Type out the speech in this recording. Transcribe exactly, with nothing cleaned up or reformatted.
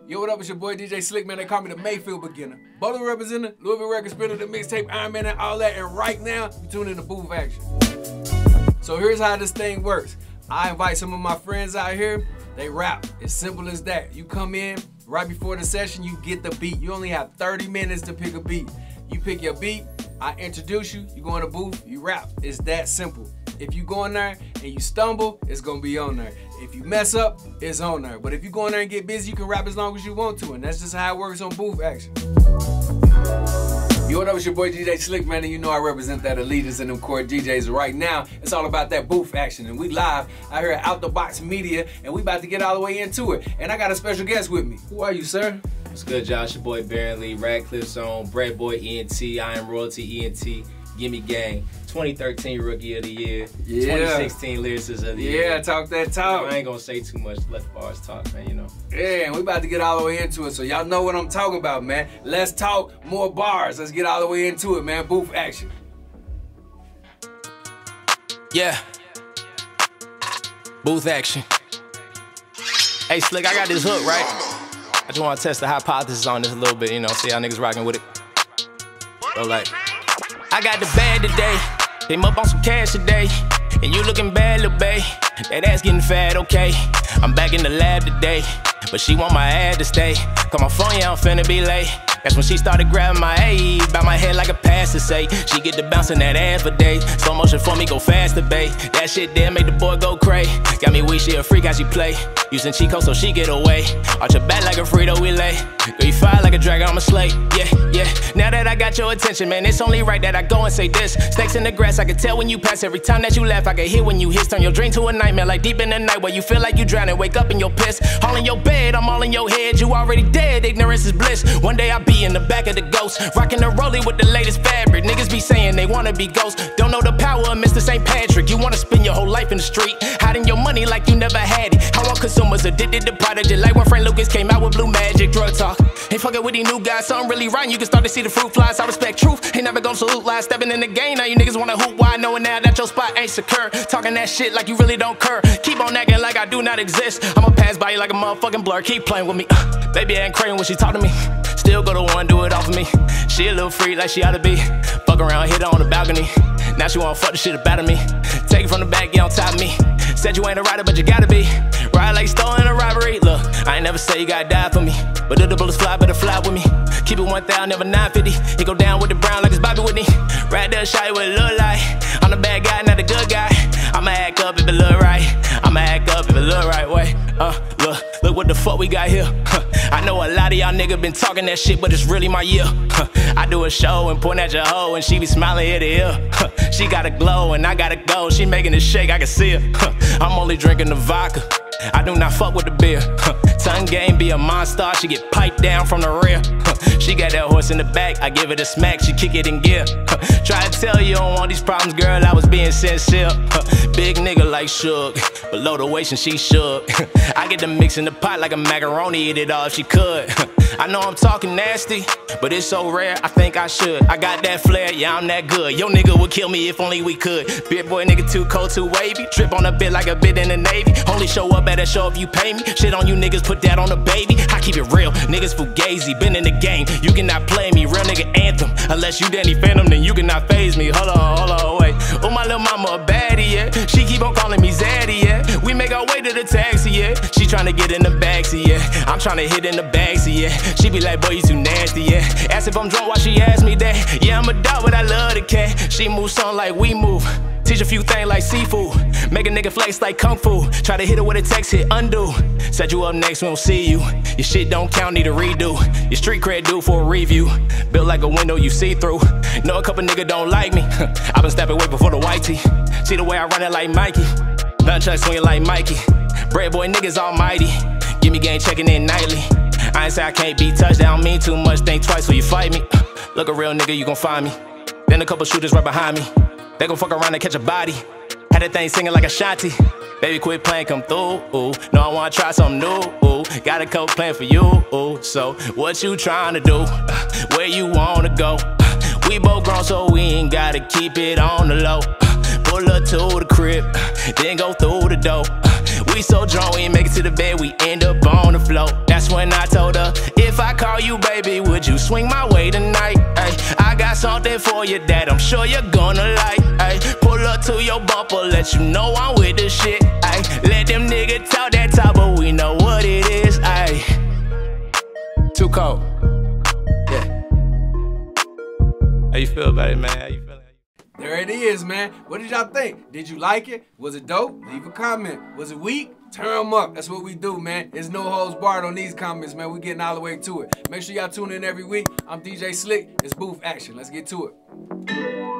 Yo, what up? It's your boy D J Slick, man. They call me the Mayfield beginner. Butler representative, Louisville record spinner, the mixtape, Iron Man, and all that. And right now, you tune in to Booth Action. So here's how this thing works. I invite some of my friends out here. They rap. It's simple as that. You come in, right before the session, you get the beat. You only have thirty minutes to pick a beat. You pick your beat, I introduce you, you go in the booth, you rap. It's that simple. If you go in there and you stumble, it's gonna be on there. If you mess up, it's on there. But if you go in there and get busy, you can rap as long as you want to, and that's just how it works on Booth Action. Yo, what up, it's your boy D J Slick, man, and you know I represent that Elitist and them core D Js. Right now, it's all about that Booth Action, and we live out here at Out the Box Media, and we about to get all the way into it. And I got a special guest with me. Who are you, sir? What's good, Josh? Your boy Baron Lee, Radcliffe Zone, Bread Boy E N T, I Am Royalty E N T, Gimme Gang, twenty thirteen Rookie of the Year, yeah. twenty sixteen Lyricist of the yeah, Year. Yeah, talk that talk. I ain't gonna say too much, let the bars talk, man, you know. Yeah, and we about to get all the way into it, so y'all know what I'm talking about, man. Let's talk more bars. Let's get all the way into it, man. Booth Action. Yeah. Booth Action. Hey, Slick, I got this hook, right? I just want to test the hypothesis on this a little bit, you know, see how niggas rocking with it. So, like, I got the bag today, came up on some cash today, and you looking bad, little bae. That ass getting fat, okay. I'm back in the lab today, but she want my ad to stay. Call my phone, yeah, I'm finna be late. That's when she started grabbing my A, by my head like a pass to say. She get to bouncing that ass for days. Slow motion for me, go faster, babe. That shit there make the boy go cray. Got me weak, she a freak how she play. Using Chico so she get away. Arch her back like a Frito we lay. Girl, you fire like a dragon, I'm a slay. Yeah, yeah. Now that I got your attention, man, it's only right that I go and say this. Snakes in the grass, I can tell when you pass. Every time that you laugh, I can hear when you hiss. Turn your dream to a nightmare, like deep in the night where you feel like you drowning. Wake up in your piss. All in your bed, I'm all in your head. You already dead, ignorance is bliss. One day I'll be in the back of the ghost, rocking the rollie with the latest fabric. Niggas be saying they wanna be ghosts, don't know the power of Mister Saint Patrick. You wanna spend your whole life in the street, hiding your money like you never had it. How all consumers addicted to prodigy, like when Frank Lucas came out with Blue Magic. Drug talk, ain't fucking with these new guys, something really right. You can start to see the fruit flies. I respect truth, ain't never gonna salute lies. Stepping in the game, now you niggas wanna hoop wide, knowing now that your spot ain't secure. Talking that shit like you really don't care. Keep on acting like I do not exist. I'ma pass by you like a motherfucking blur. Keep playing with me. Uh, baby ain't crazy when she talk to me. Still go to one, do it off of me. She a little freak like she oughta be. Fuck around, hit her on the balcony. Now she wanna fuck the shit up out of me. Take it from the back, get on top of me. Said you ain't a rider, but you gotta be. Ride like stolen in a robbery. Look, I ain't never say you gotta die for me, but if the bullets fly, better fly with me. Keep it one thousand, never nine fifty. He go down with the brown like it's Bobby Whitney. Right there, shot you with a little light. I'm the bad guy, not the good guy. I'ma act up if it look right. I'ma act up if it look right way. Uh, look, look what the fuck we got here. Huh. I know a lot of y'all niggas been talking that shit, but it's really my year. Huh. I do a show and point at your hoe, and she be smiling ear to ear. Huh. She got a glow and I gotta go. She making it shake, I can see her. Huh. I'm only drinking the vodka. I do not fuck with the beer. Huh. Tongue game be a monster. She get piped down from the rear. Huh. She got that horse in the back. I give it a smack. She kick it in gear. Huh. Try to tell you don't want these problems, girl. I was being sincere. Huh. Big nigga like Suge, below the waist and she shook. I get the mix in the pot like a macaroni. Eat it all if she could. I know I'm talking nasty, but it's so rare. I think I should. I got that flair. Yeah, I'm that good. Yo nigga would kill me if only we could. Beard boy nigga too cold, too wavy. Trip on a bit like a bit in the Navy. Only show up at a show if you pay me. Shit on you niggas, put that on the baby. I keep it real, niggas fugazi. Been in the game, you cannot play me. Real nigga anthem. Unless you Danny Phantom, then you cannot phase me. Hold on, hold on, wait. Oh, my little mama a baddie, yeah. She keep on calling me Zaddy, yeah. We make our way to the taxi, yeah. She tryna get in the backseat, yeah. I'm tryna hit in the backseat, yeah. She be like, boy, you too nasty, yeah. Ask if I'm drunk while she ask me that. Yeah, I'm a dog, but I love the cat. She moves on like we move. Teach a few things like seafood. Make a nigga flex like kung fu. Try to hit her with a text, hit undo. Set you up next, we don't see you. Your shit don't count, need a redo. Your street cred due for a review. Built like a window you see through. Know a couple nigga don't like me. I been stepping way before the white tee. See the way I run it like Mikey. Nunchuck swinging like Mikey. Bread boy niggas almighty. Give me game checking in nightly. I ain't say I can't be touched, that don't mean too much. Think twice before you fight me. Look a real nigga, you gon' find me. Then a couple shooters right behind me. They gon' fuck around and catch a body. Had that thing singing like a Shanti. Baby, quit playing, come through. Ooh. No, I wanna try something new. Ooh. Got a couple plan for you. Ooh. So, what you trying to do? Where you wanna go? We both grown, so we ain't gotta keep it on the low. Pull up to the crib, then go through the door. We so drunk, we ain't make it to the bed, we end up on the floor. That's when I told her, if I call you baby, would you swing my way tonight? Ay, I got something for you that I'm sure you're gonna like. Ay, pull up to your bumper, let you know I'm with the shit. Ay, let them niggas talk that talk, but we know what it is. Ay, too cold. Yeah. How you feel about it, man? How you feeling? There it is, man. What did y'all think? Did you like it? Was it dope? Leave a comment. Was it weak? Turn them up. That's what we do, man. There's no holds barred on these comments, man. We getting all the way to it. Make sure y'all tune in every week. I'm D J Slick. It's Booth Action. Let's get to it.